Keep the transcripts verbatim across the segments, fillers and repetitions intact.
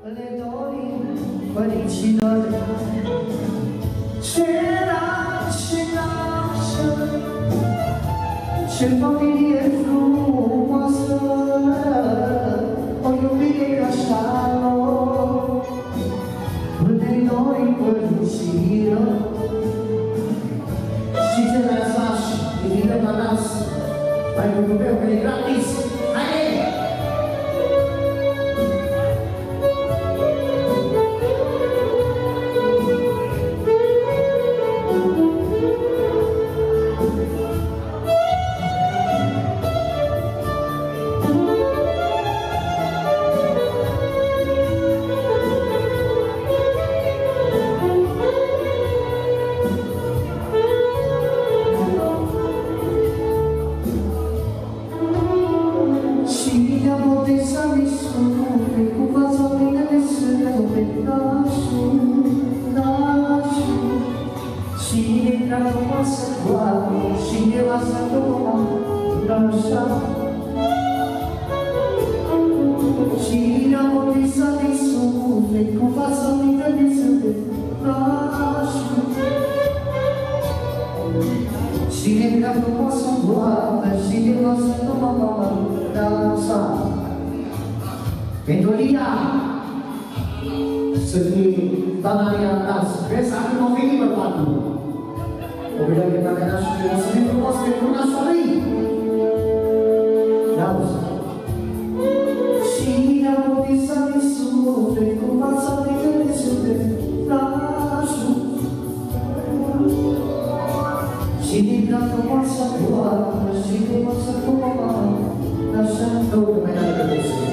le dorim părinților ce nașe, nașă, ce familie frumoasă, o iubire ca șalom, le dorim părinților. Și ce lăsași, invităm la dans, mai cu grupeu, că e gratis. Haide! Pentru Lia, să fie Danaria în dans. Vezi, acum o veni bărbatul. O vedem pe dacă n-aș fi o să fie frumos pentru nașa lui. N-auzi. Și ne-am mobilizat din suflet, cu fața plină de suflet, nașul. Și din prea frumoasă toată, și frumoasă toată, nașa două mai dată de zi.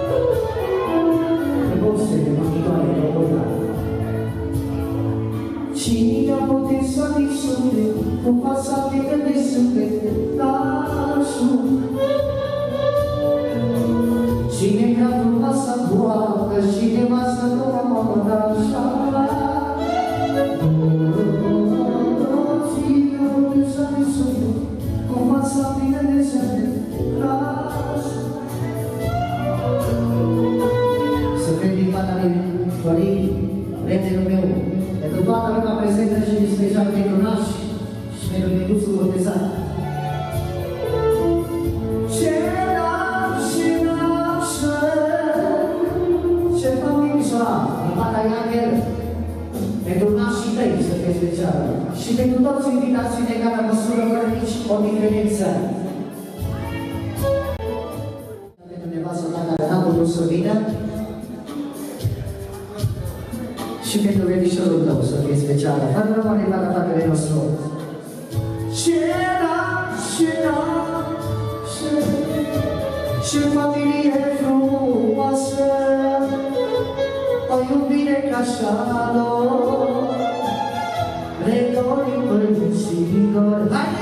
De mânitoare de vorbare. Cine a botezat din suflet, cu fața plină de suflet, nașul. Cine mi-a frumoasă boată și de masă nouă, nașa. Cine a botezat din suflet, cu fața plină de suflet, nașul. Florin, prietenul meu, pentru toată lumea prezentă și special pentru nași și pentru micuțul botezat. Ce nașe, nașă, ce familia, din partea Iangel, pentru nașii tăi să fie special și pentru toți invitații de care măsură fără nici o diferență. Pentru nevastă ta care n-a putut să vină, și pentru verișorul tău să fie specială, fără rămâne la fratele nostru. Ce nașe, nașe, ce familie frumoasă, o iubire ca șalom, le dorim părinților. Haide!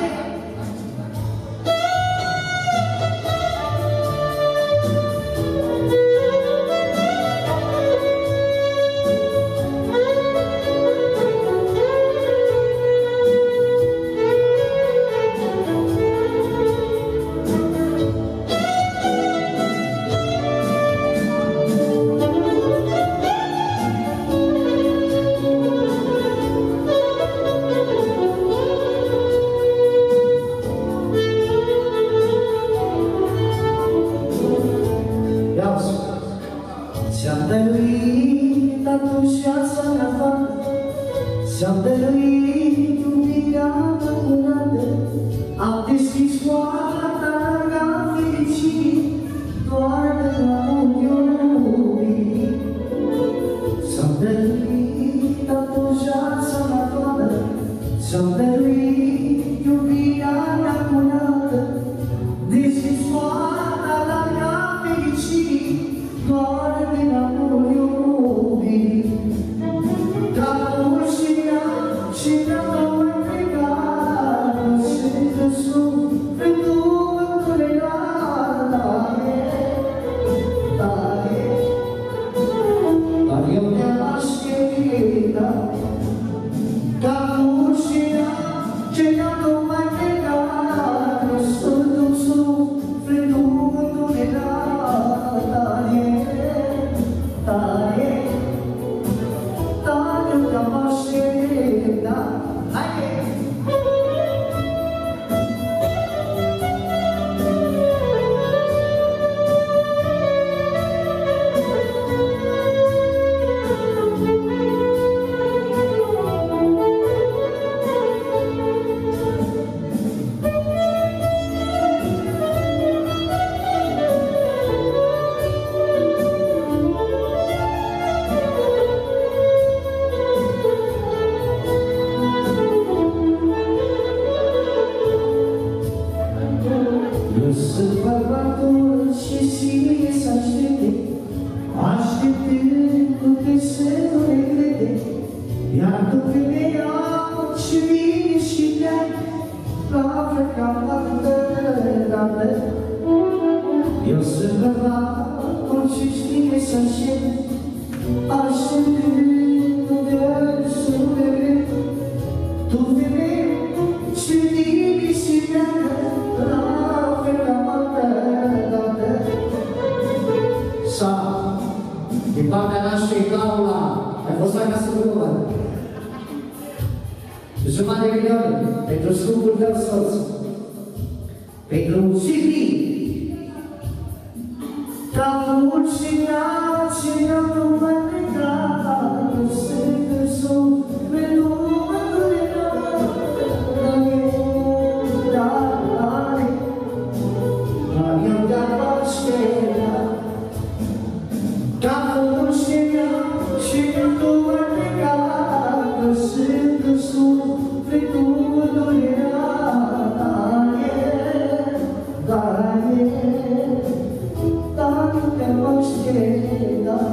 Ți-am dăruit iubirea curată, am deschis poarta larga fericirii, doar de amor iubit. Ți-am dăruit atunci viața mea toată, ți-am dăruit iubirea mea curată, deschis poarta larga fericirii, doar de amor iubit. Dragul și ea și dacă mă plecat, și de sus, pentru înculegarea. așteptându-te să nu ne crede, iar tu femeia și vine și te-ai la frecată, dată. Eu sunt bărbatul și știe să înșel, așteptându-te să nu ne crede, tu femeia și vine și te-ai la frecată, dată. Sa, din partea noastră, Claula, ai fost acasă cu număr. Jumătate de milion pentru scumpul tău soț, pentru Sigri. Capul și nace nu mă nega, nu se sufletul mă durea, dar eu, dar are, dar eu de-a paștera. Capul și nace nu mă nega, nu se sufletul mă durea, dar eu, dar eu. Te vas quedar.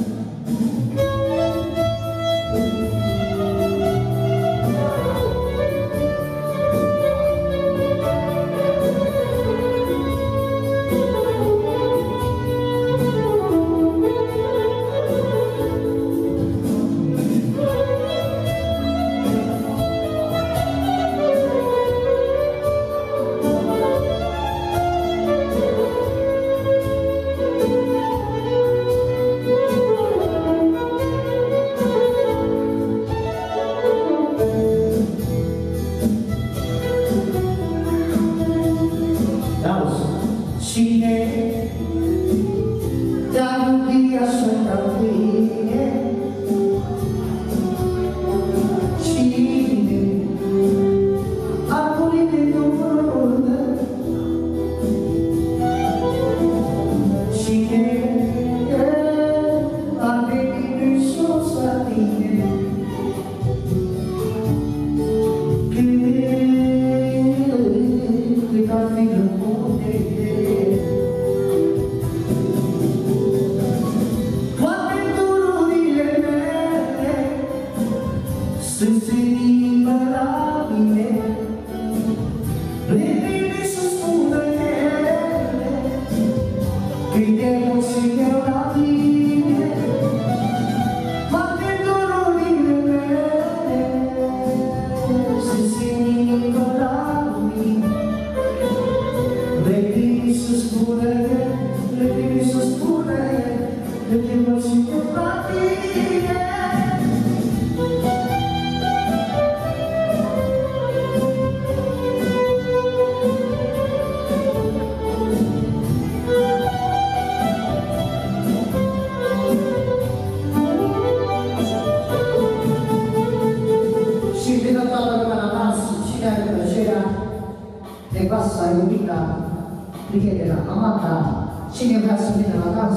Nevasta, iubita, prietena, amata, cine vrea să vină la dans,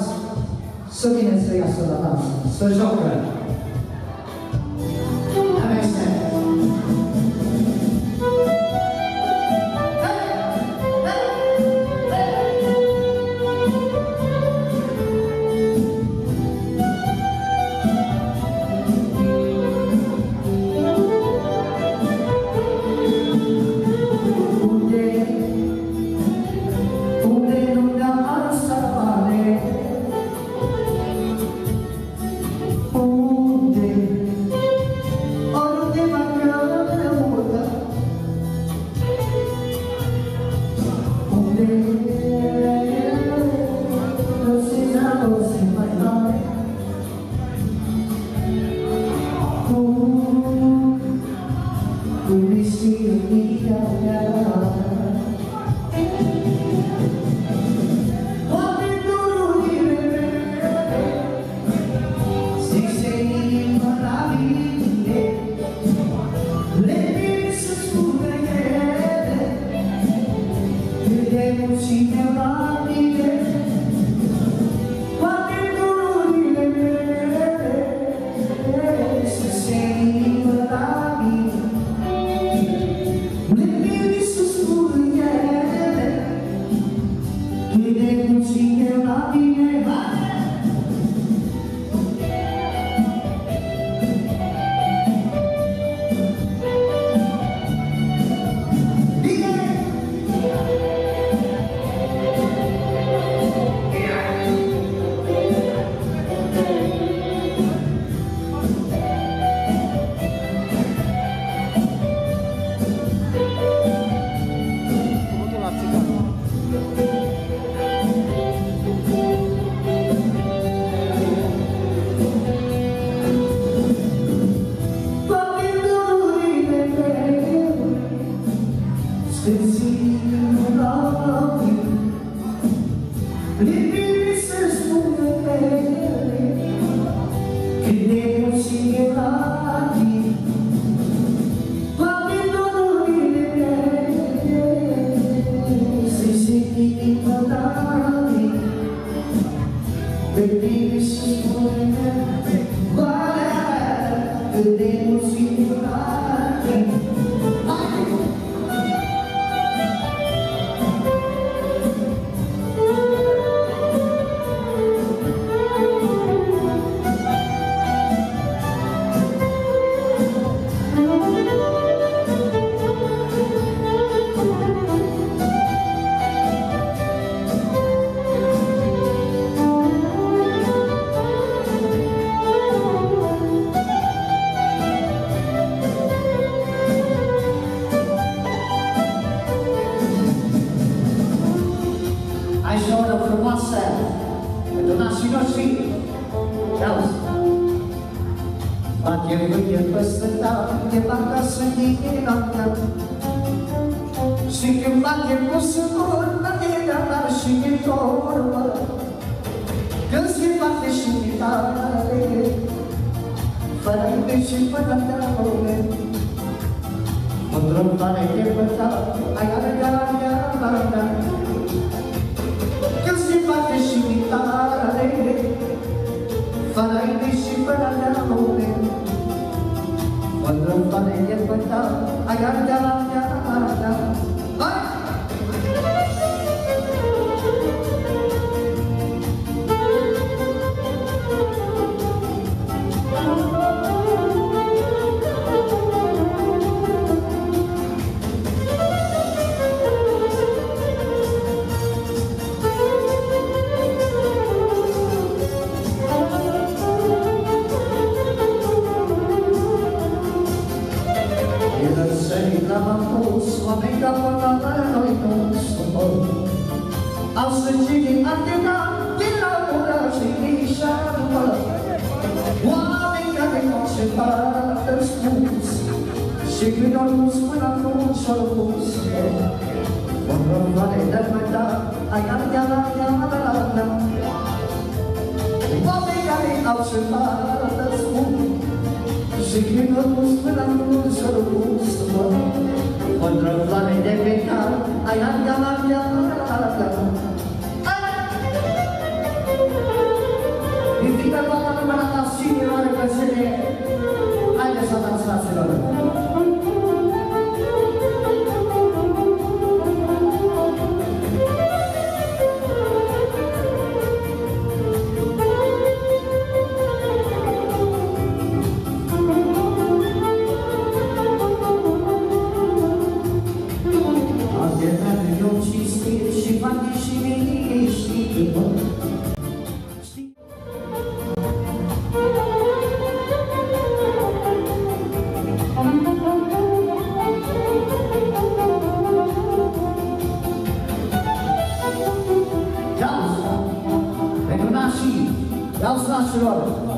să vină să iasă la dans, să joacă. Ameste. Oh atât de emoționate. Ai și o oră frumoasă pentru nașii noștri. Auzi! Bate mâine peste de acasă din Irlanda. Și când bate cu sătură de dar și de torbă. Când se bate și de tare, fără iube și fără dragome. Mândră-mi pare de pătat, ai arăgat. Când se bate și de tare, fără iube și fără dragome. Mândră-mi pare de pătat, ai arăgat. Hai! Oameni ca până noi nu sunt. Au sângit atâta din la ura și nișană. Oameni care n-au cetat răspuns și când au pus până atunci au pus. Mă-mi vale de măta, ai a-a-a-a-a-a-a-a. Oameni care au cetat răspuns și când au pus până atunci au pus. Mândră-mi vale de metal, ai a-a-a-a-a-a-a. Invită toată lumea la tasine, la repăsere. Haideți să dansați, fraților! Dați nașilor!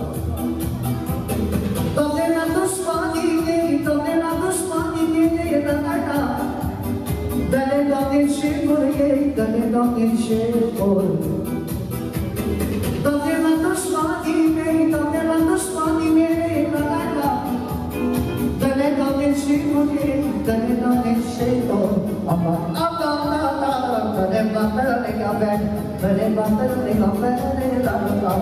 Doamne, n-a dus banii mei, Doamne, n-a dus banii mei, da-da-da. Dă-le, Doamne, ce vor ei, dă-le, Doamne, ce vor. Doamne, n-a dus banii mei, Doamne, n-a dus banii mei, da-da-da. Dă-le, Doamne, ce vor ei, dă-le, Doamne, ce vor. Da-da-da-da, dă-le, Doamne, cafe, dă-le, Doamne, cafe, da-da-da.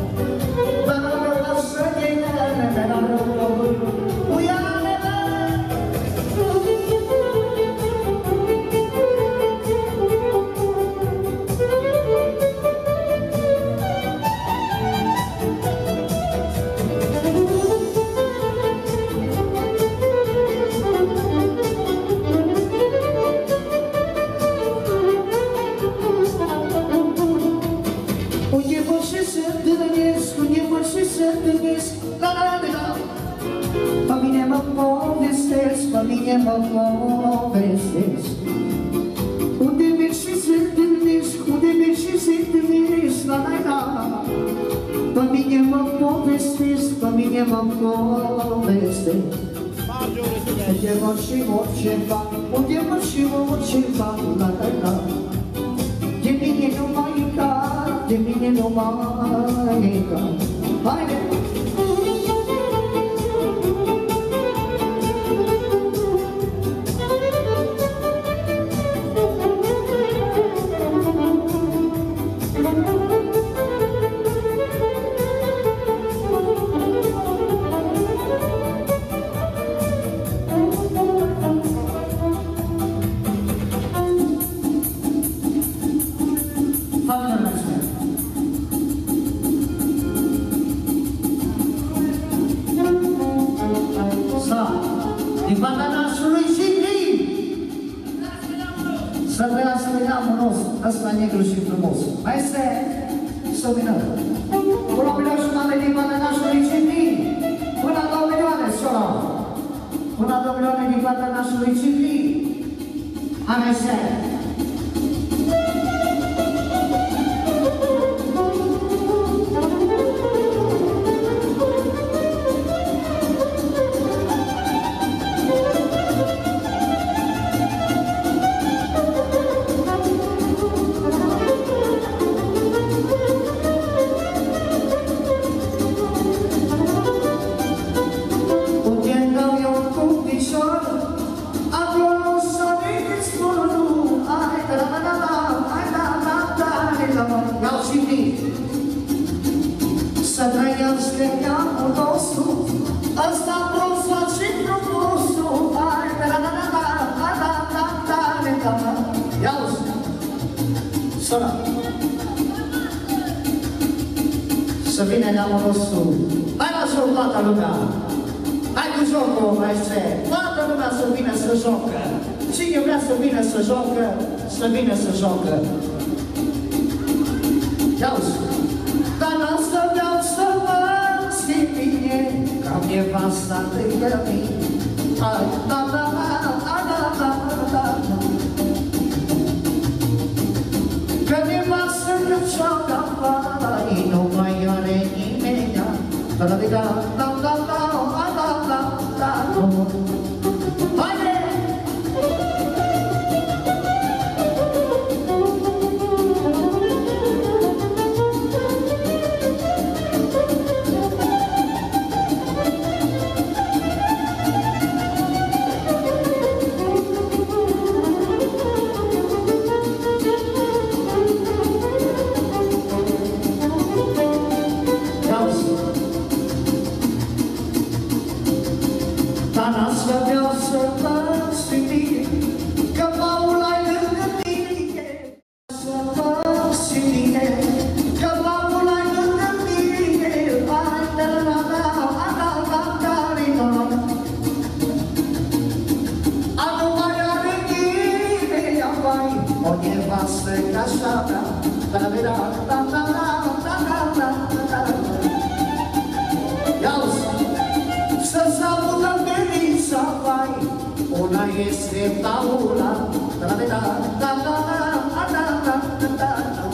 Pe mine mă povestesc, pe mine mă povestesc. Unde mergi și se întâlnesc, unde mergi și se întâlnesc, la la la. Pe mine mă povestesc, pe mine mă povestesc. Unde mă și orice fac, unde mă și orice fac, la la la. De mine nu mai e ca, de mine nu mai e ca. Haide! frumos, ăsta negru și frumos. Mai este, să vină. Până la milioane jumătate din partea nașului Cipri. Până la două milioane, sora. Până la două milioane din partea nașului Cipri. Hai, mai este. Să trăiască capul nostru, ăsta prosat și frumosul. Hai, da, da, da, da, da, da, da, da, da, da. Ia-uzi, sora. Să vină neamul nostru. Hai la joc toată lumea. Hai cu jocul, maestre. Toată lumea să vină să jocă. Cine vrea să vină să jocă, să vină să jocă. Ia-uzi. Dar asta vreau să vă schimb bine, ca nevasta lângă mine. Ai, da, da, da, da, da, da, da, da. Că nevasta că-ți-o cam-ai, nu mai are nimeni. Da, da, da, da, da, da, da, da, da, da. Haide! Una este taula, da da da da da da da da da.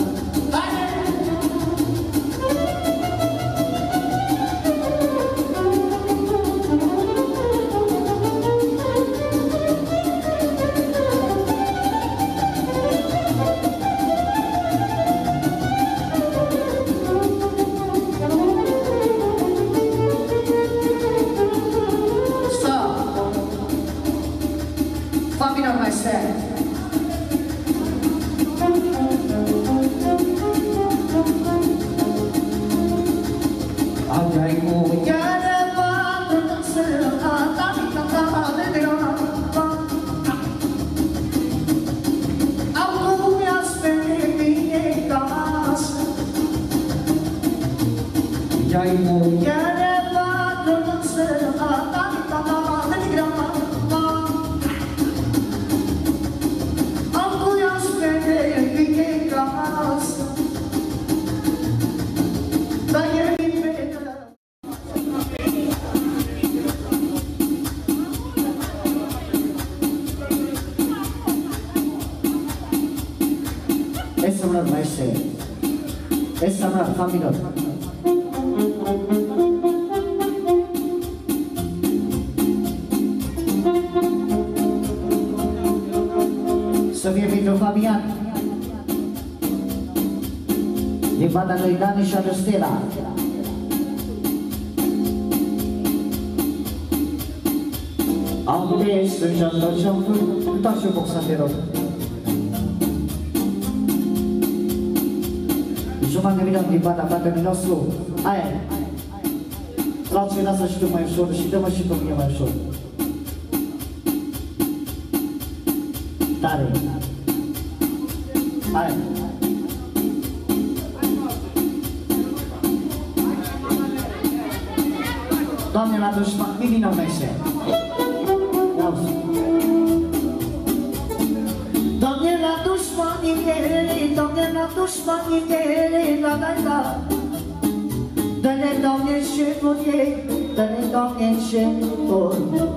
Essa não vai ser. Essa não é a família. Să fie Victor Fabian din partea lui Dani și Adustela. Am des să-și întorceam cu toată boxa de rog. Jumătate de milion din partea fratelui nostru. Aia. Lasă-i, lasă și tu mai ușor și dă-mă și pe mine mai ușor. Tare. Aia. Doamne, la dușman, nimic nu mai se. Doamne, la dușman, dușmanii mei, Doamne, la dușmanii mei, la la la. Dă-ne, Doamne, ce vor ei, dă-ne, Doamne, ce vor.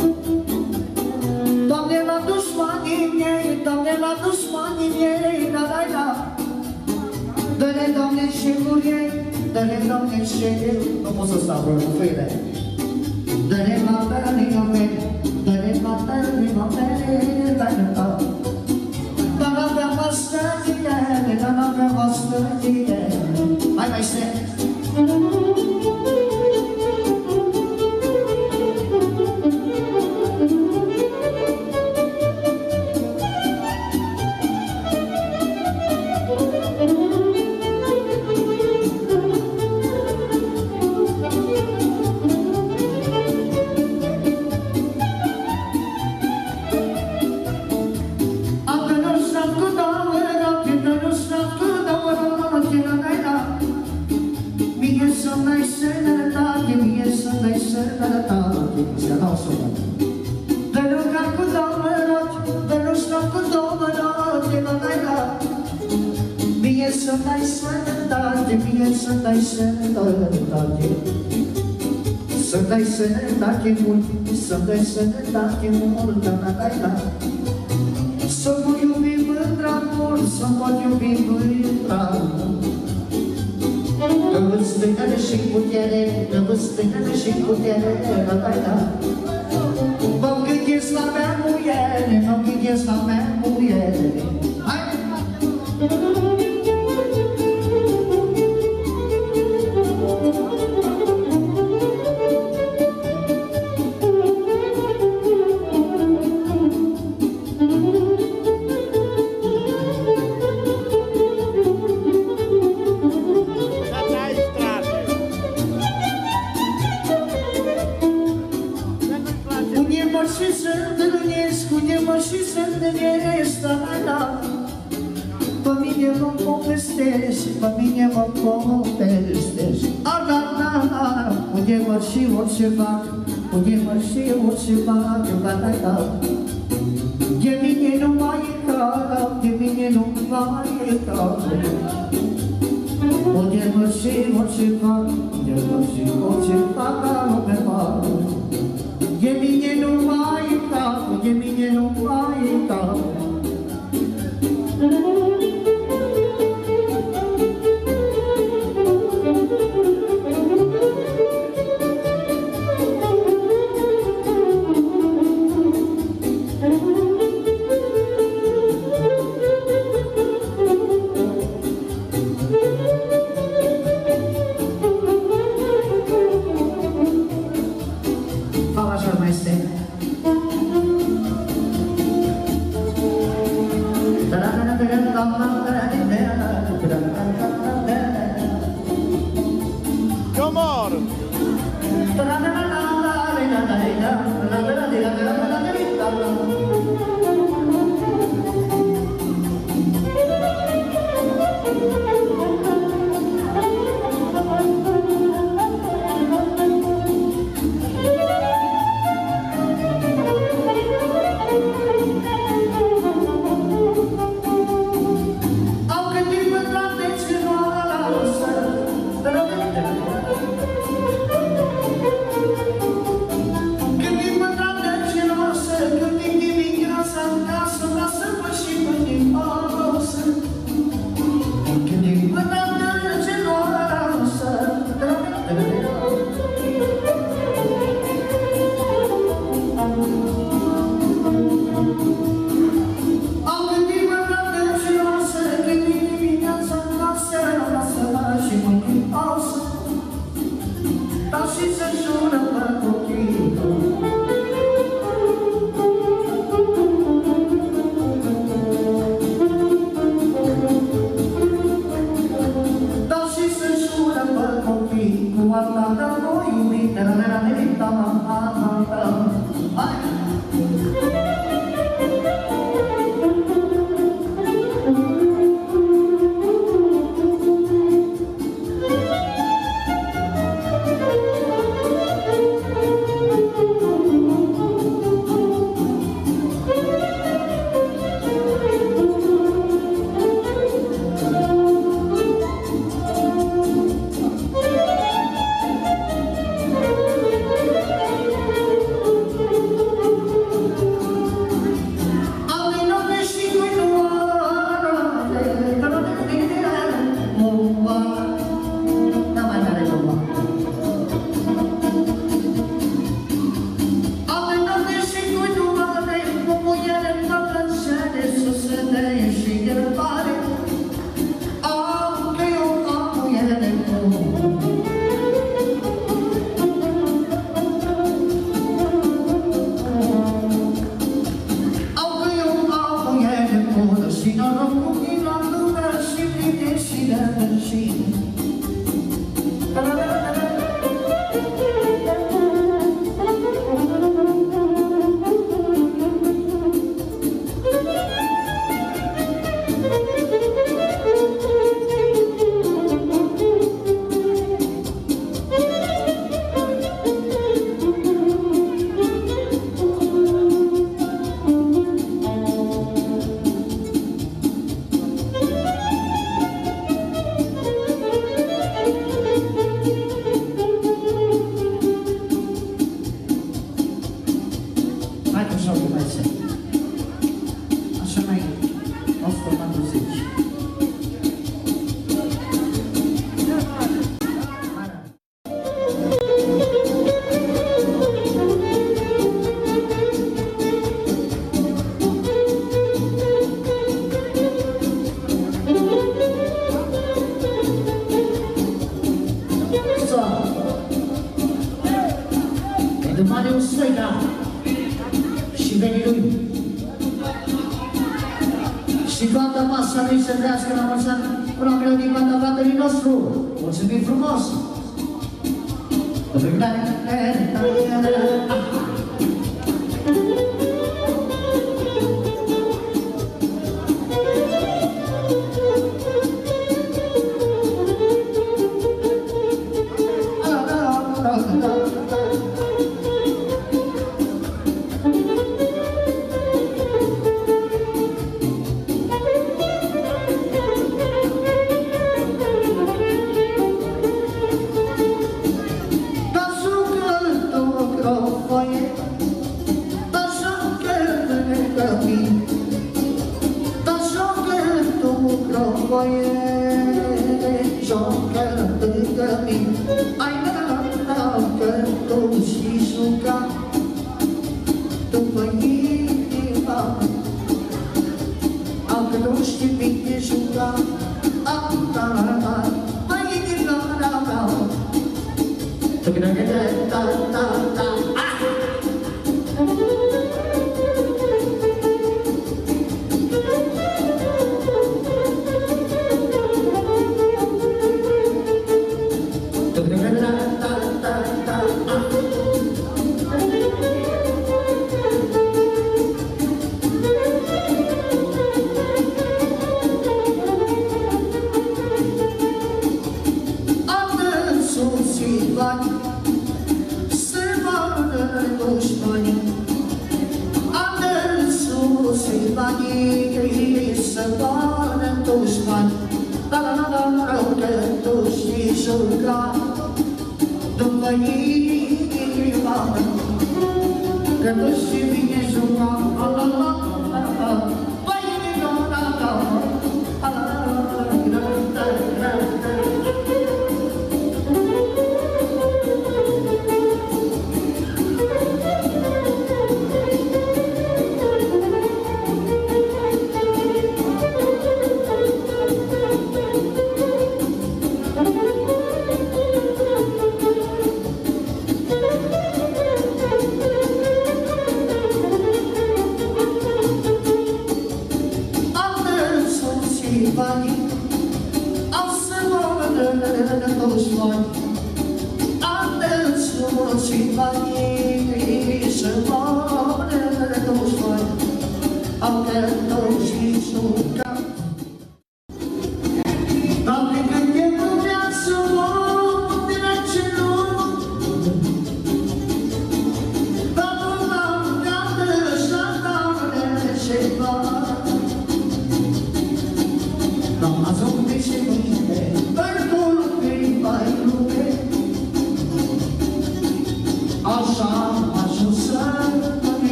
Doamne, la dușmanii mei, Doamne, la dușmanii mei, la la la. Dă-ne, Doamne, ce vor ei, dă-ne, Doamne, ce vor. Nu pot să stau, nu fâile. Dă-ne, dă-ne, dă-ne, dă-ne, dă-ne, dă-ne, Dă-ne avea voastră tine, dă-ne avea voastră tine. Hai, mai știe. Să dai sănătate mult, să dai sănătate mult, da, da, da, da. Să mă iubim mândra mult, să mă iubim mândra mult. Că stână și putere, că stână și putere, da, da, da. Mă gândesc la mea muiere, mă gândesc la mea muiere. Hai! Pe mine mă povestești. A, da, da, da. Unde mă și orice fac, unde mă și orice fac, da, da, da. De mine nu mai e cap, de mine nu mai e cap. Unde mă și orice fac, unde mă și orice fac, nu me fac. De mine nu mai e cap, de mine nu mai e cap. de Marius Sveica și venii lui. Și toată masa lui să trească la mulți ani cu la melodii banda fratele nostru. Mulțumim frumos!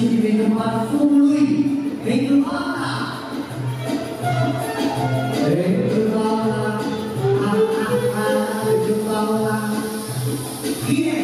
și pentru parfumul lui, pentru Ana. Pentru Ana, ah, ah, ah, pentru Ana. Bine!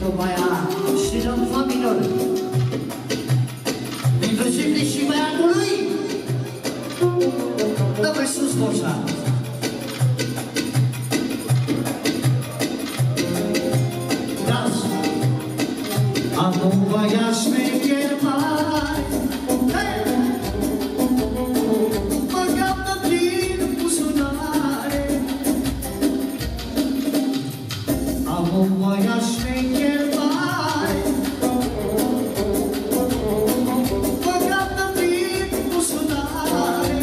pentru baia și în familiilor. Inclusiv și băiatului. Dă-mi sus vocea. Dans. Acum baia șmecher mai. Mă captă prin buzunare. Acum baia șmecher mai. Mă captă prin buzunare.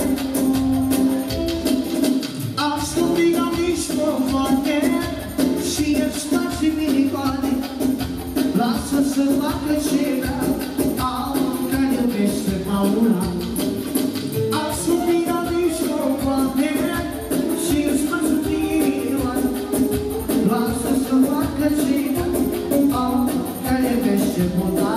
Aș stupiga nici poate și îți face minicoane. Lasă să facă ceva, au că iubește Paula. Aș stupiga nici poate și îți face minicoane. Lasă să facă ceva, au că iubește Paula.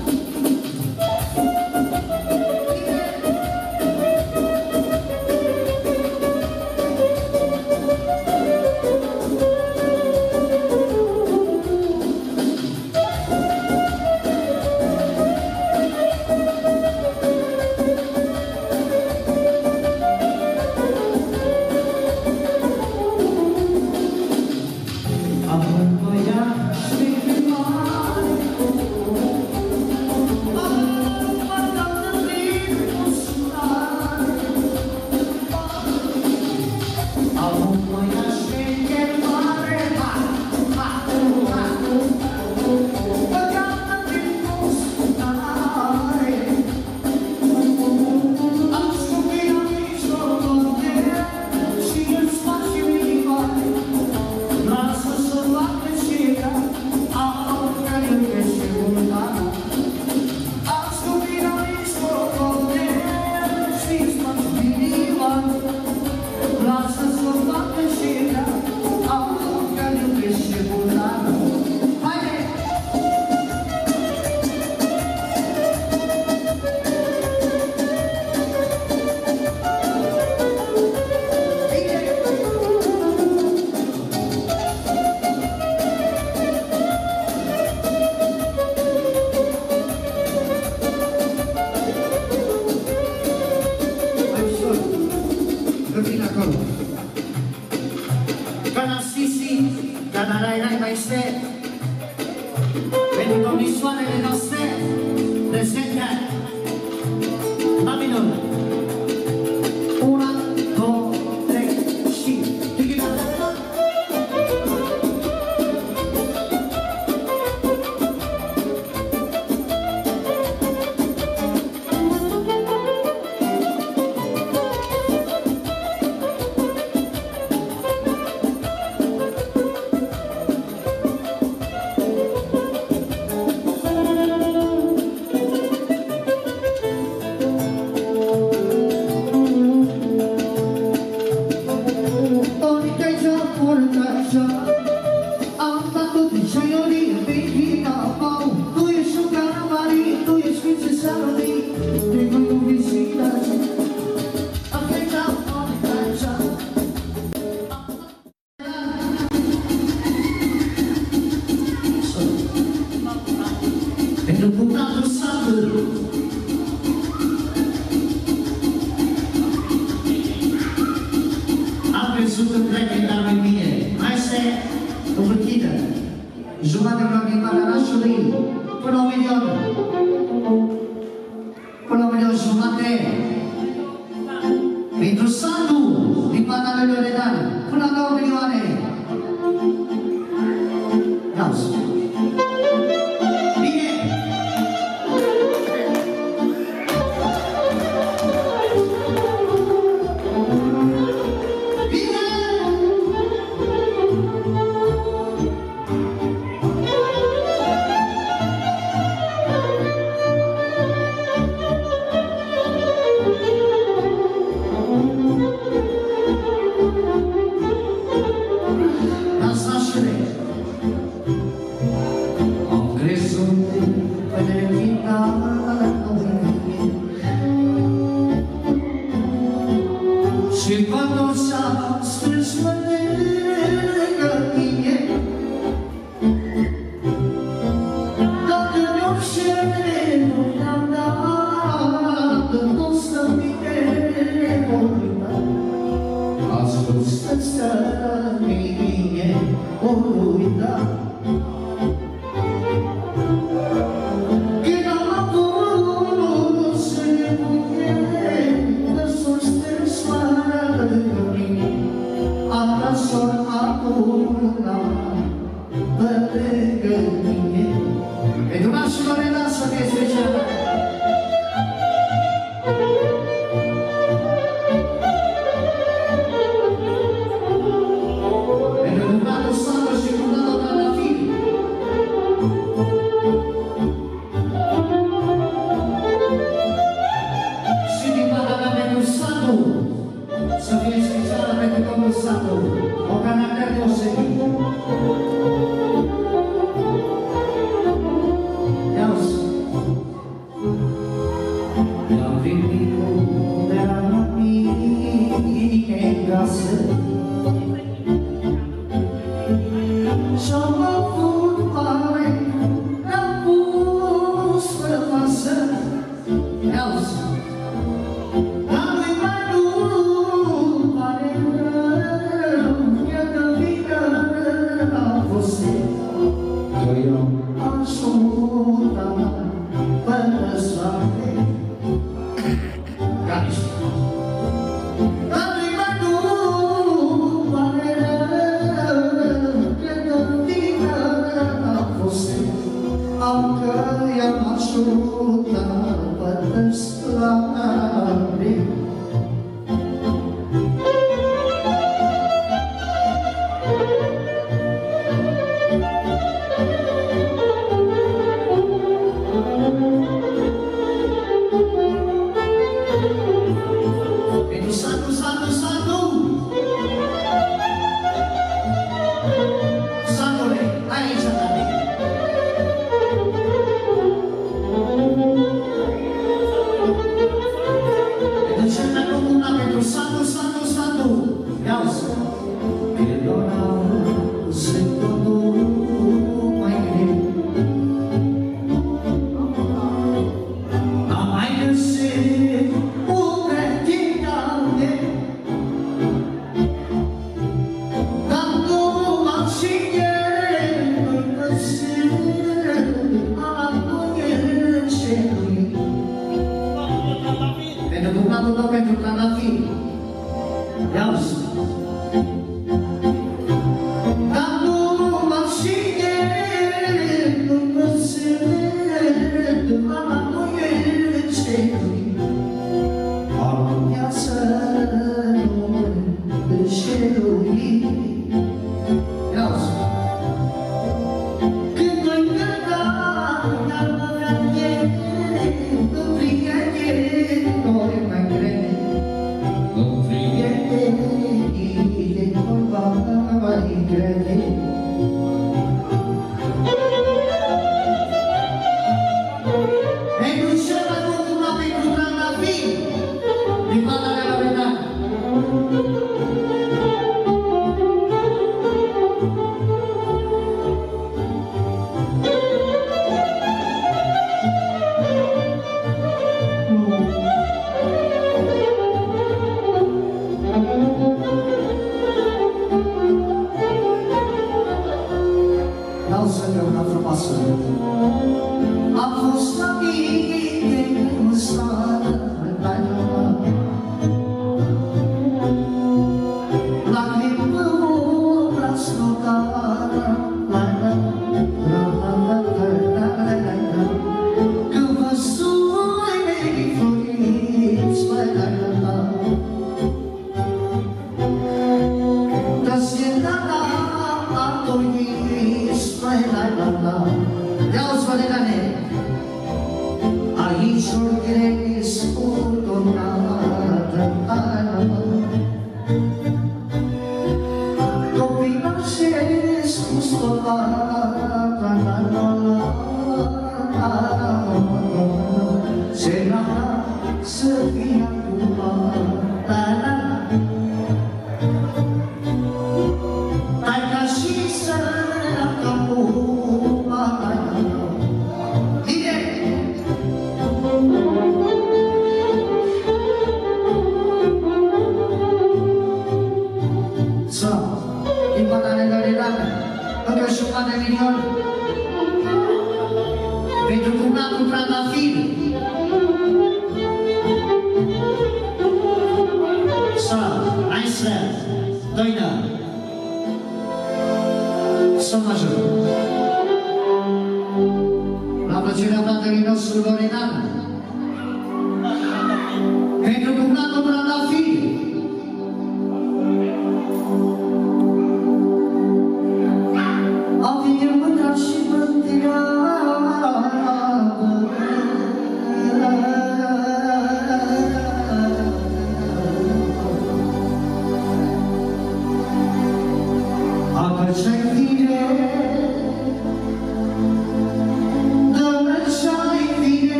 Pentru domnișoarele noastre prezente la minune. Una, două, trei și pentru bucatul satului. Am crezut că plece, dar mai bine. Hai să o închidă. Jumătate de la minunea nașului, până un milion. Până un milion jumătate. Pentru Sandu, din partea lui Loredan, până la două milioane. Iau-ți. você que eu ajuda para saber. Ganes. Aunque eu ajuda para saber.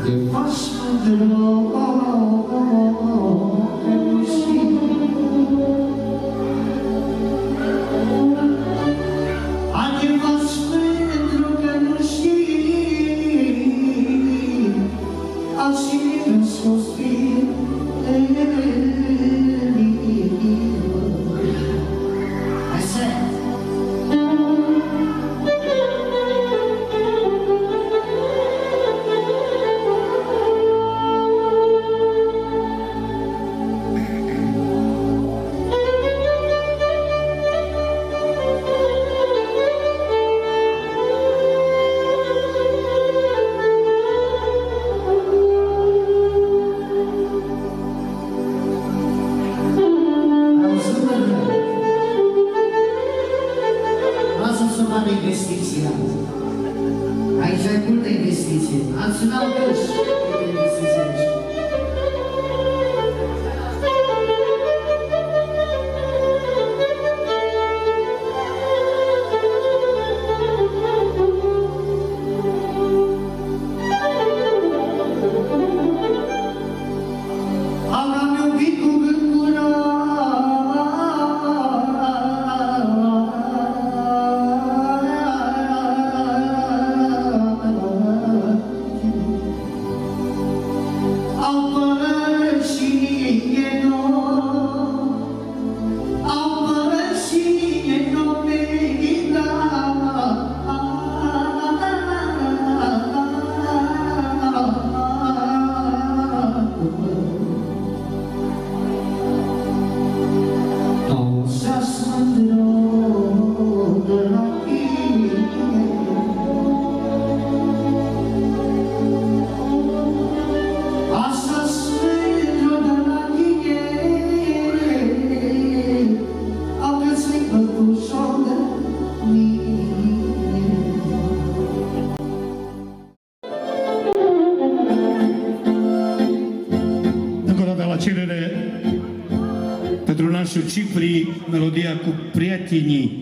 Cipri, melodia cu prietenii.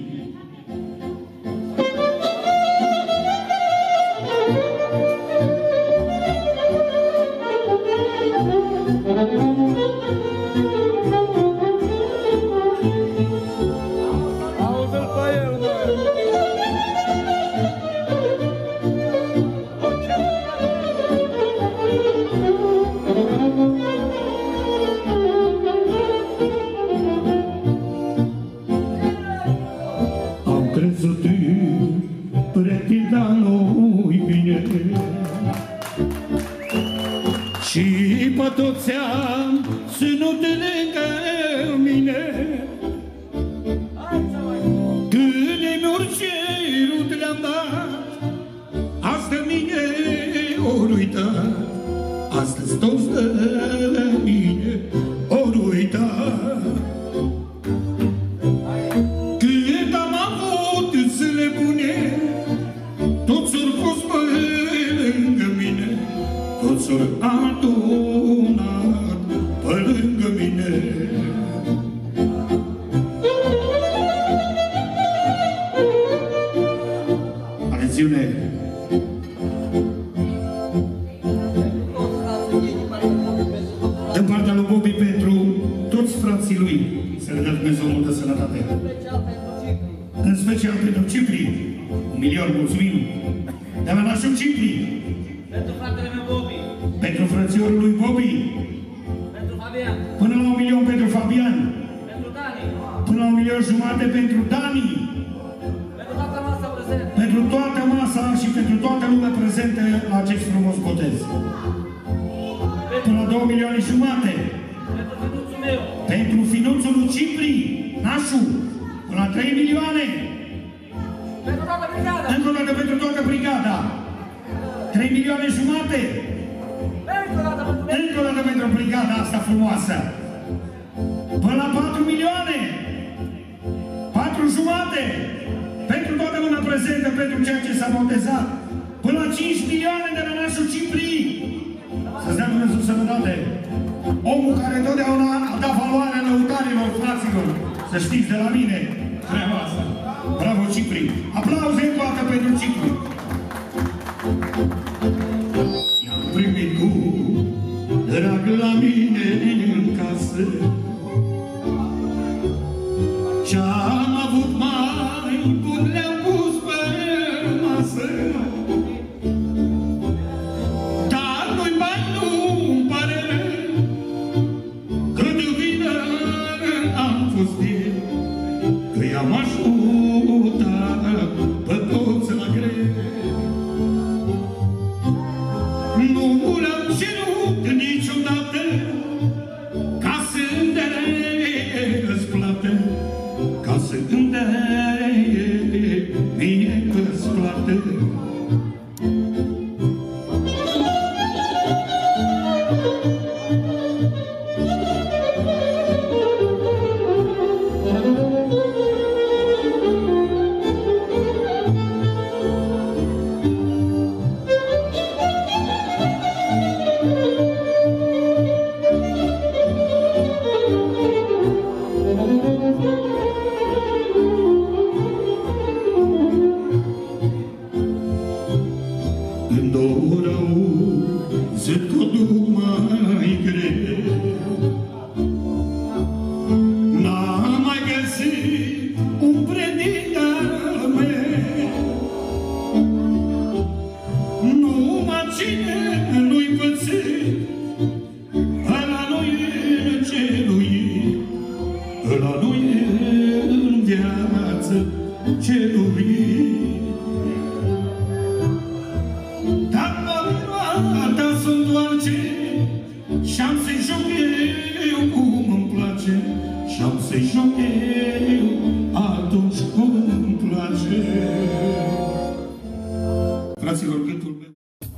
Să știți de la mine treaba asta. Bravo, Cipri! Aplauze încă o dată pentru Cipri! Ia. primit cu drag la mine în casă. Ce-am avut mai bun le-am pus pe masă. Dar nu-i bani, nu-mi pare rău, că de vină am fost eu, că i-am ajutat pe toți la greu. Nu le-am cerut niciodată ca să-mi dea răsplată, ca să-mi dea mie răsplată. Când o rău zic că o duc mai greu, n-am mai găsit un prieten al meu. Numai cine nu-i pățit, ăla nu e celuit, ăla nu e în viață celuit. Și-am să-i joc eu cum îmi place, și-am să-i joc eu atunci cum îmi place. Fraților, gândul meu.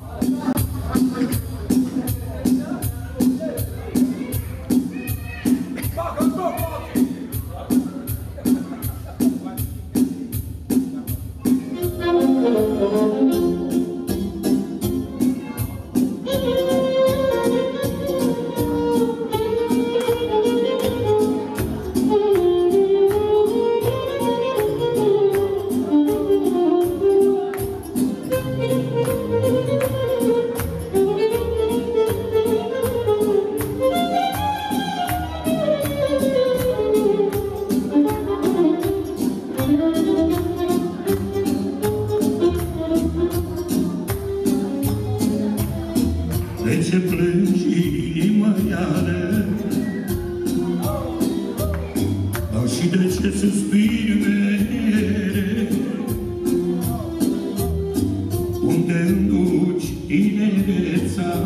De ce plângi inima iară? Dar și de ce suspiri mere? Unde înduci tinereța?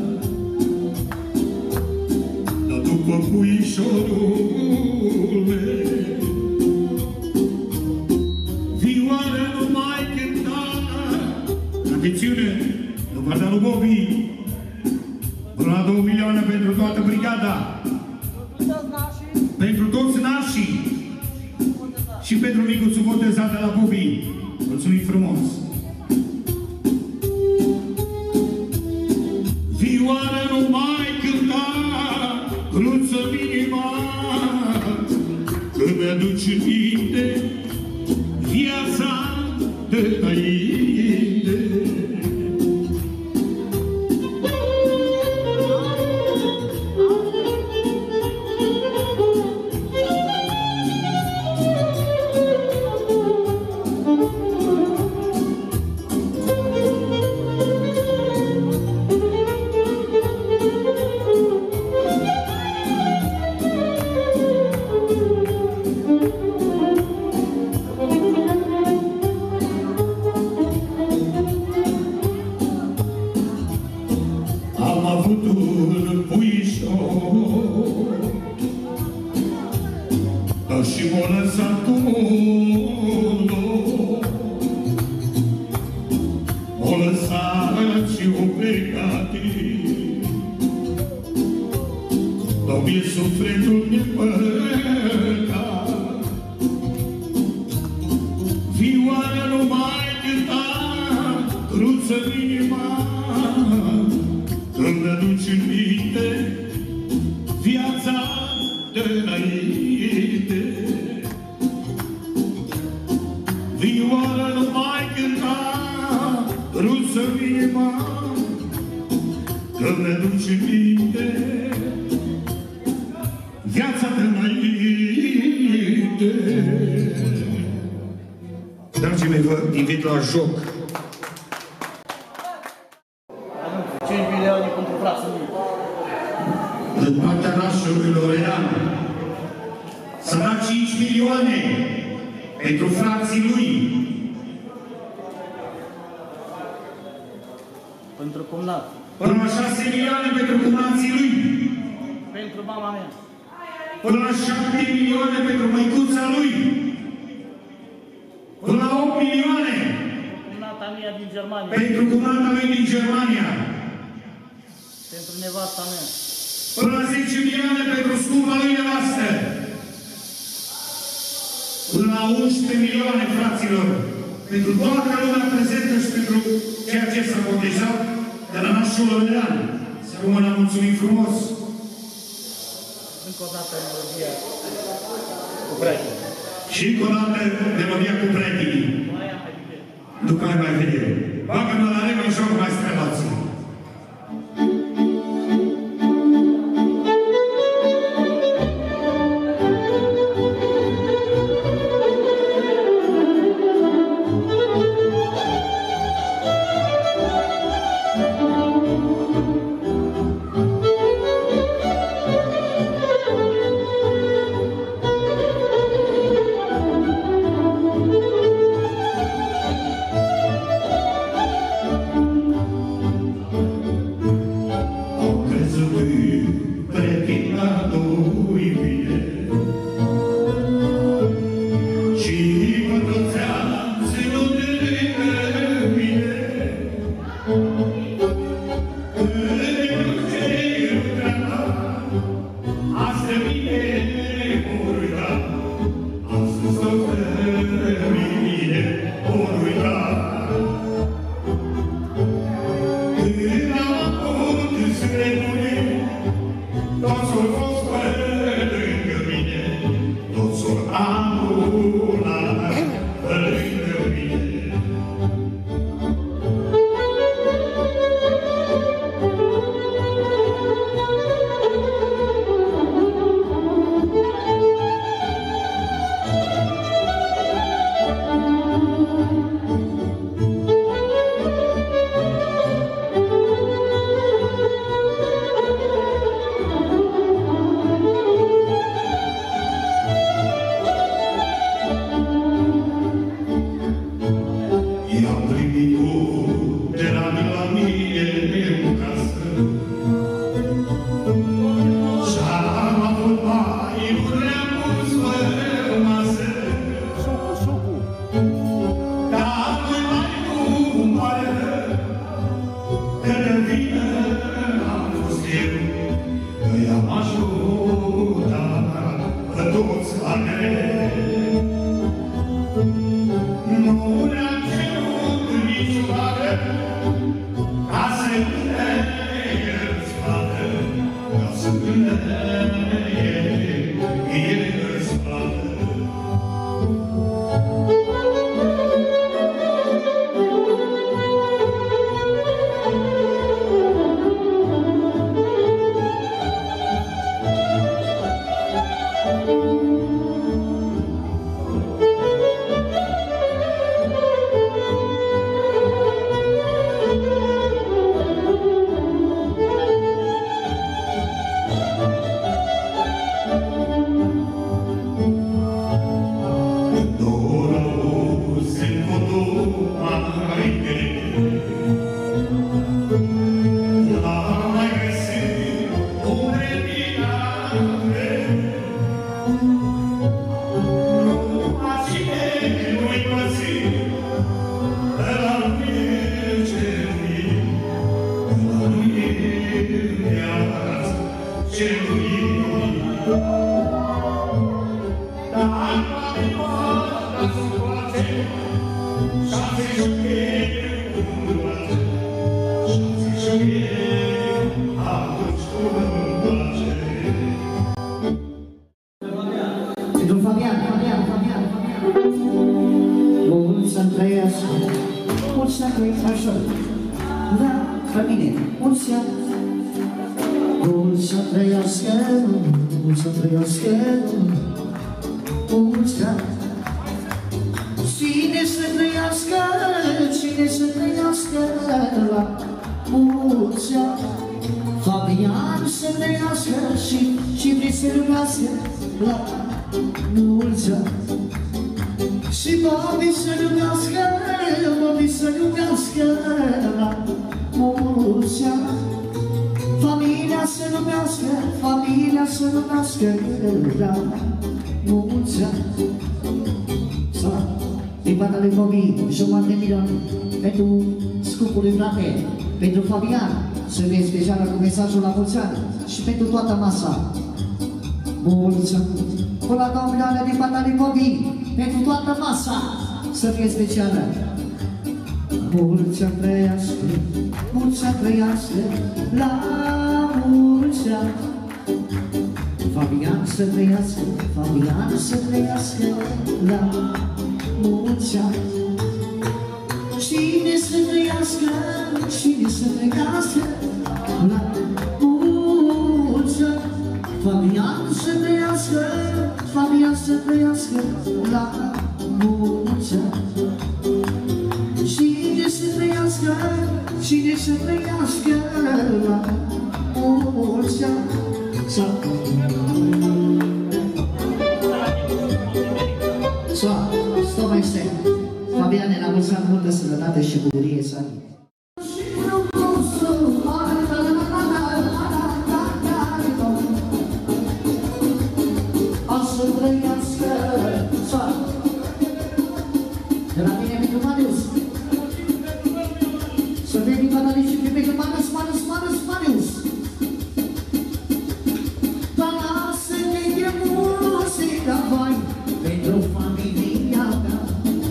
Dar după puișorul meu, vioară nu mai cânta. Atențiune! Nu vă da lui Bobby! La două milioane pentru toată brigada, pentru toți nașii și pentru micuțul botezat de la Bobby. Mulțumim frumos! Vioară nu mai cânta, cruță minima, că mi-aduci în minte viața de înainte. Și m-a lăsat cu mundul, m-a lăsat și o plecat, dar mie sufletul nepăcat. Vioară nu mai cânta, cruță inima, când aduci în minte viața de înainte. Vioară nu mai cânta, cruță inima, Că-mi aduce minte viața de înainte. Dragii mei, vă invit la joc. cinci milioane pentru frații lui. Din partea nașului Loredan să da cinci milioane pentru frații lui. Pentru cumnat. Până la șase milioane pentru cumnații lui. Pentru mama mea. Până la șapte milioane pentru măicuța lui. Până la opt milioane. Cumnata mea din Germania. Pentru cumnata lui din Germania. Pentru nevasta mea. Până la zece milioane pentru scumpa lui nevastă. Până la unsprezece milioane, fraților. Pentru toată lumea prezentă și pentru ceea ce s-a botezat de la nașul Loredan. Să rămână mulțumim frumos. Încă o dată melodia cu pretii. Și încă o dată melodia cu pretii. După aia mai vedem. Bagă-mă la rega în joc, mai strelații. Pentru Fabian, Fabian, Fabian, Fabian. Mulți să-mi trăiesc, mulți să trăiesc așa. Da, mine. Mulți ani, mulți ani trăiască, mulți ani trăiască, mulți ani. Cine să trăiască, cine să trăiască la mulți ani. Fabian să trăiască și cine să rămească la mulți ani. Și Bobby să rămească, Bobby să rămească la mulți ani. Familia să rămească, familia să rămească la mulți ani. Din partea lui Bobby, jumătate de milion pentru scupul lui frate, pentru Fabian, să fie specială cu mesajul la mulți ani și pentru toată masa. Mulți ani, până la două milioane din partea lui Bobby, pentru toată masa, să fie specială. Mulți ani trăiască, mulți ani trăiască, la mulți ani. Fabian să trăiască, Fabian să trăiască, la mulți ani. Cine să trăiască, cine să trăiască, la mulți ani. Fabian să trăiască, Fabian să trăiască, la mulți ani. Cine să trăiască, cine să trăiască, la mulți ani. Soa, stop mai stai. Fabiane, la mulți ani, multă sănătate și bucurie să ai. O să trăiască, soa. De la mine pentru Marius. Să veni Badali și pentru Marius, Marius, Marius, Marius. Pentru familia mea,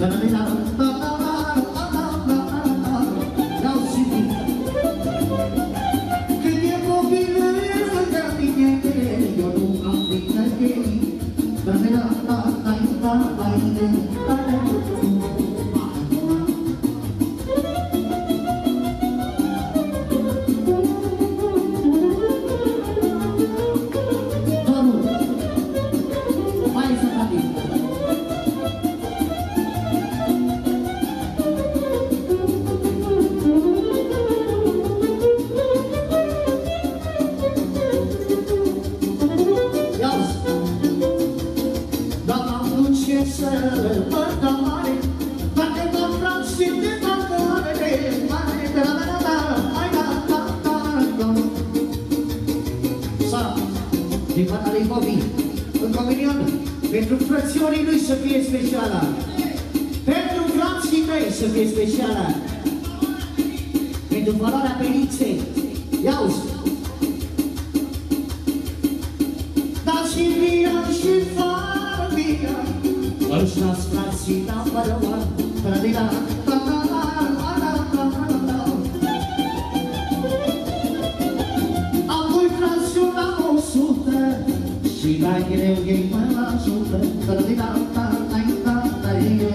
dau și mine. Când e copilul lângă mine, eu nu am frică de ei. Din partea lui Bobby, încă un milion, pentru frățiorii lui să fie specială, pentru frații mei să fie specială, pentru valoarea pelinței, ia-uzi! Dar și Bian și Fabian, ăștia-s frații number one, ta-da-da, ta-da-da, ta-da-da, apoi frații la o sută, și mai greu ei mă ajută, ta-da-da, ta-da-da, ta-da-da,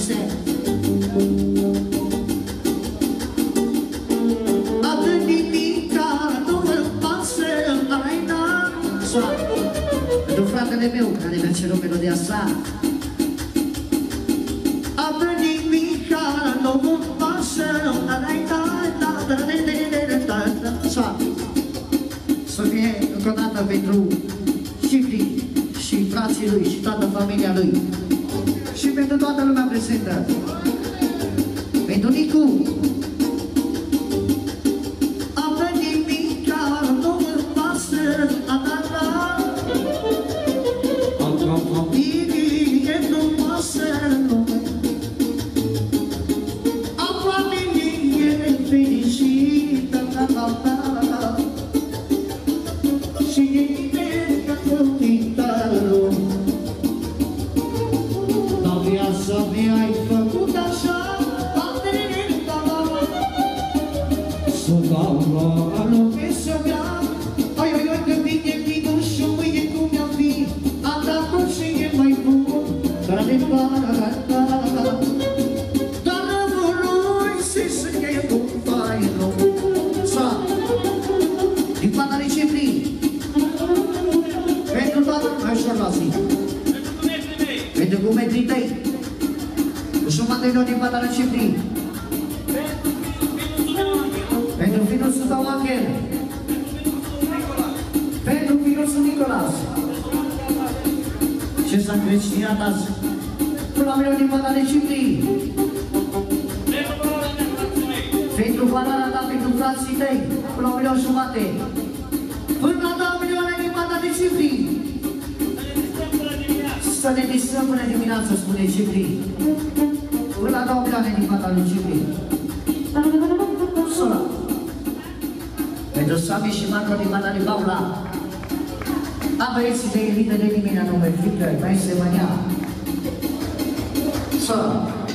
este. Atât nimica nu îmi pasă, ai dat. Pentru fratele meu care mi-a cerut melodia asta. Atât nimica nu îmi pasă, ai dat. Să fie încă o dată pentru Cifri și frații lui și toată familia lui. Și pentru toată lumea prezentă. Pentru Nicu. Apă nimica nu îmi pasă, a ta ta. Apă familie frumoasă. Apă familie fericită, ta ta ta. Și nimeni ca copilul. Dar viața mi-ai făcut așa. Să dau la alopesia mea. Ai, ai, ai, că vine vinul și mâine cum mi-am fi. Am dat tot și e mai bun. Dar de parada. Dar rămânui să e un fainul. Sa, din partea lui Cifri. Pentru toată lumea ușor la zi. Pentru cumetrii tăi. Jumătate de din partea lui Cifri. Pentru finuțul tău Angel. Pentru finuțul Nicolas. Ce s-a creștinat azi? Până la milion din partea lui Cifri. Pentru valoarea ta, pentru frații tăi. Până la milion jumate. Până la două milioane din partea lui Cifri. Să ne distrăm până dimineață, spune Cifri. Până la două milioane din partea lui Cifri. Sora. Pentru Sami și Marco din partea lui Paula. A băieții de elită de nimeni nu mai frică, mai se mânia. Sora.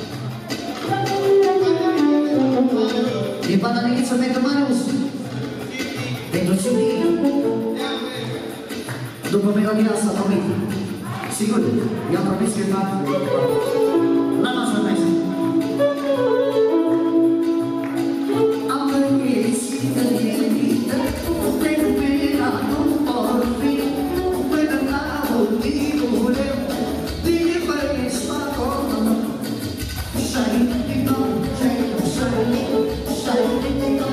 Din partea lui Ghiță pentru Marius. Pentru Cifri. După melodia s-a promit. Sigur, i-am promis că fac. La noastră mai zi. Am ieșit de elită, de mea nu or fi, până la ultimule, din băieți acolo. Și-ai din nou, și-ai, și-ai, și-ai din nou.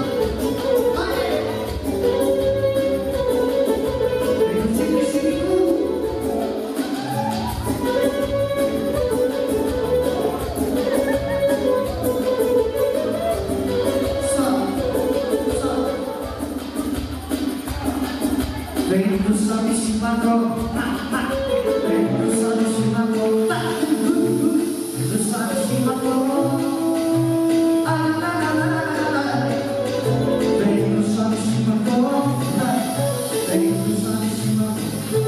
Pentru Sami și Marco. Pentru Sami și Marco. Pentru Sami și Marco. Pentru Sami și Marco. Pentru Sami și Marco.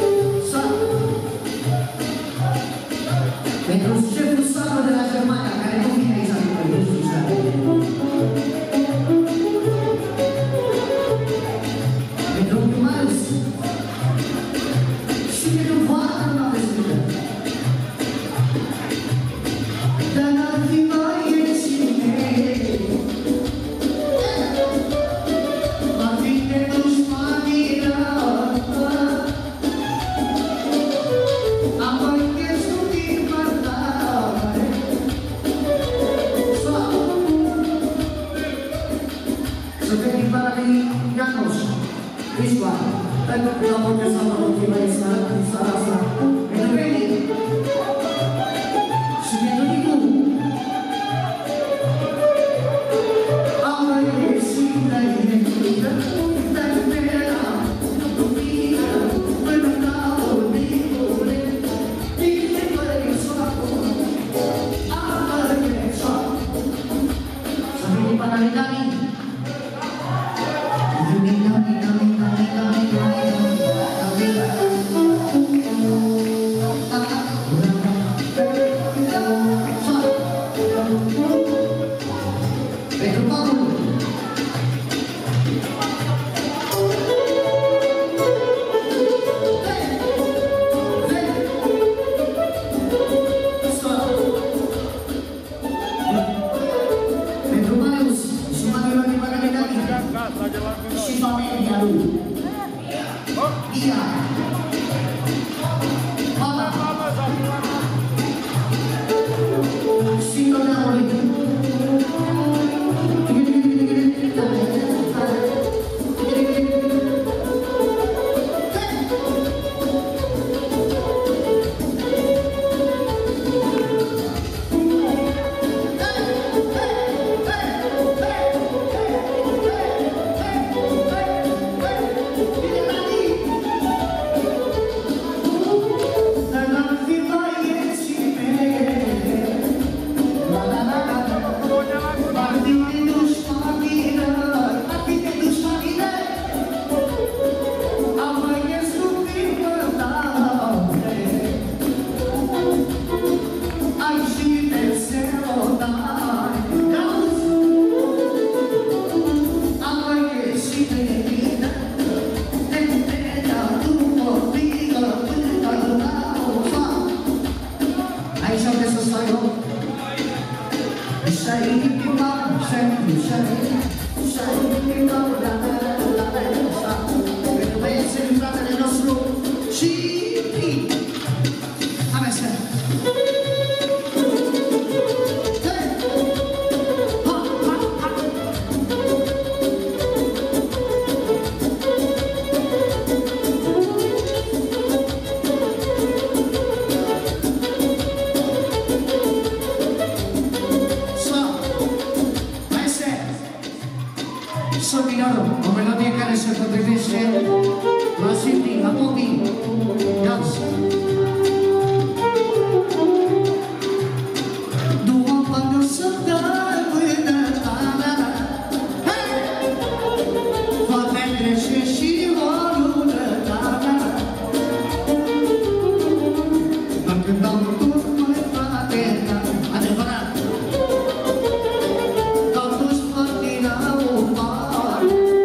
Pentru șeful Sami de la Germania, care nu vine aici la București. Pentru Marius. Și pentru Vara la Vesperă. Dar n-ar fi mai ieșine. Va fi de dușmanii rău. Apoi ieșu din părtare. Să fie din partea lui Ianuș. Cristoa, pentru că la vorbesc la motivă de seara, din seara asta, pentru Beni și pentru Nicu. Am ieșit de elită, de mea, nu vină, până la ultimule, din băieți acolo. Am ieșit. Să fie din partea lui Dani. Dani, Dani, Dani, Dani, Dani, Dani, Dani, Dani. O melodie care se potrivește la Sydney, la Bobby, dans. Dua până să dai până la la la. Va trece și o lună la la la. Dar când am tot mai frate, adevărat, totuși pătina o mare.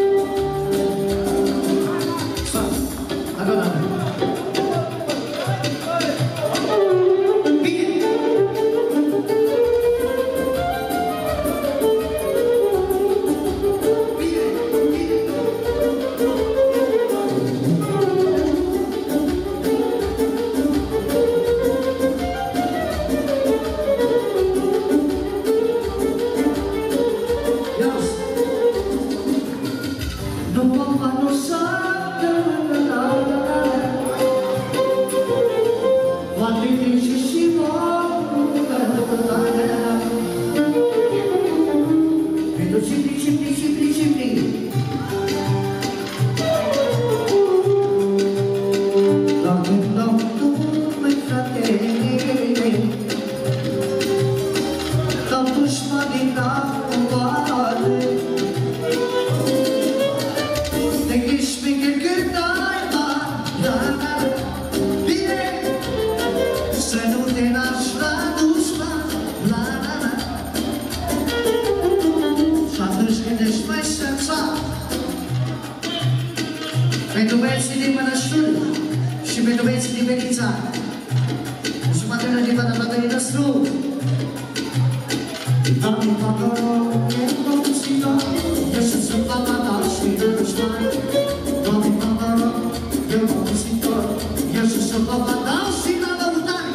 Pentru băieții din Mănășturi și pentru băieții din Benița, jumătate din toată tatălii nostru. Doamne, pacăro, e compusită, eu și sunt tata ta și de dușmani. Doamne, pacăro, e compusită, eu și sunt tata ta și de lăutani.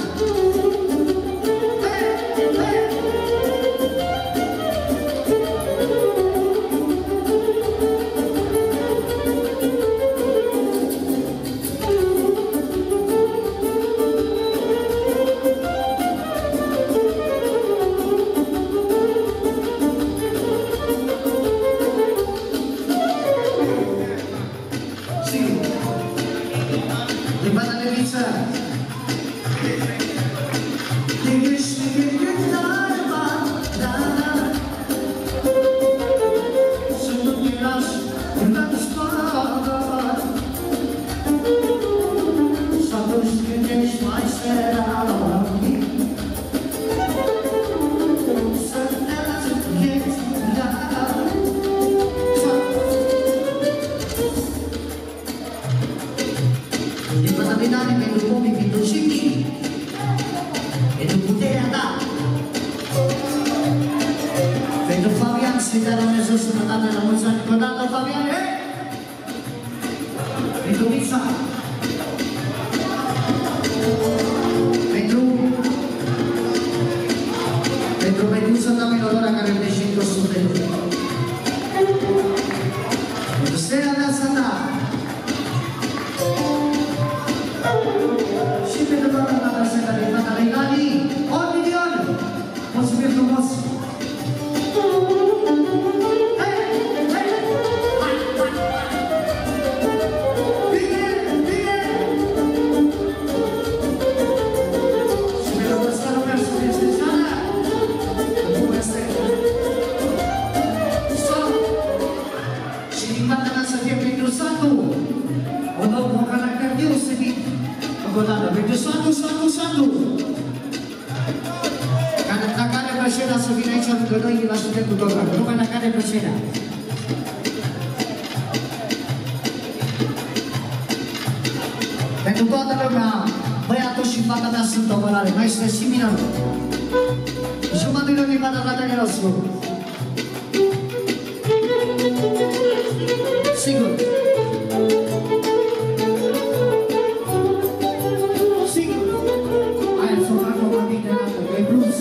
Pentru toată lumea, băiatul și fata mea sunt o mărare, mai este și mină. Jumătate de prima da fratele nostru. Sigur. Sigur. Aia s-o fac o măminte dată, că e blues.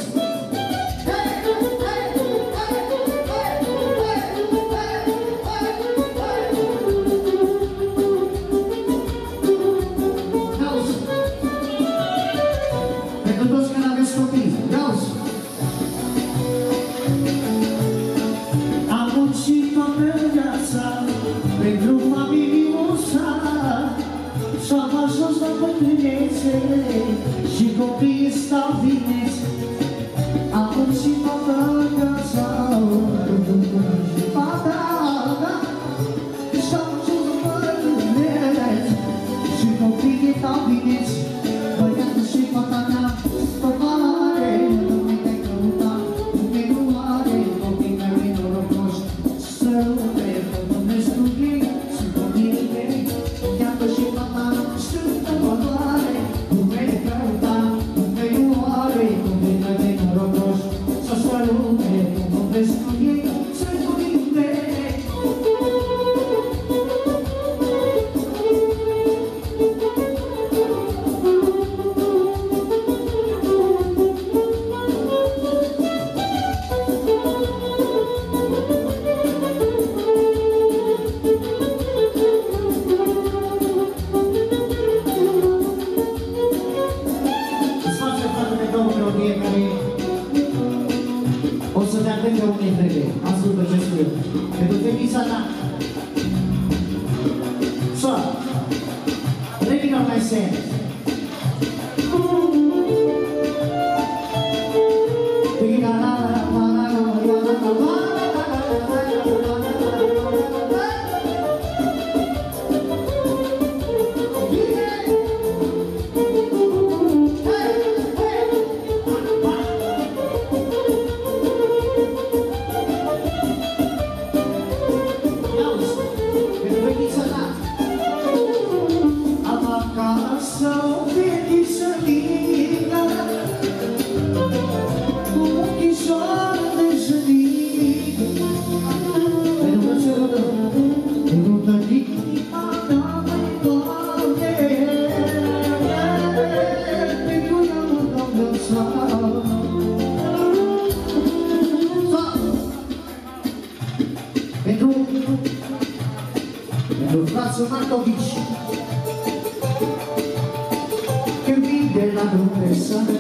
Și copiii stau vineți, acum și fata acasă, și fata și-au ajuns bătrâneți, și copiii stau vineți, băiatul și fata mea, tot mare, nu te căuta, unde nu are, copii mei norocoși, să rupe, pămânesc cu ei, sunt copiii mei, iată și fata sunt în valoare. O să te atent de unde trebuie. Ascultă ce spune. Pentru fetița ta. So, let me know my say. Pentru frațul Marcovici, când vine la Dumnezeu,